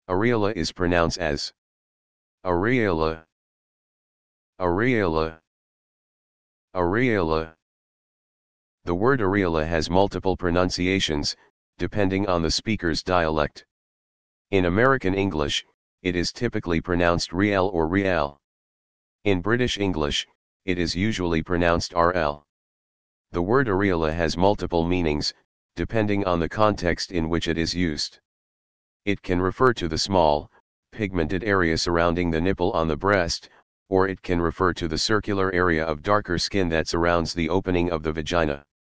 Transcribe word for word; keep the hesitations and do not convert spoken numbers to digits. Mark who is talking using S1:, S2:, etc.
S1: Areola is pronounced as ə-REE-ə-lə, ə-REE-ə-lə, ə-REE-ə-lə. The word areola has multiple pronunciations, depending on the speaker's dialect. In American English, it is typically pronounced re-l or re-l. In British English, it is usually pronounced r-l. The word areola has multiple meanings, depending on the context in which it is used. It can refer to the small, pigmented area surrounding the nipple on the breast, or it can refer to the circular area of darker skin that surrounds the opening of the vagina.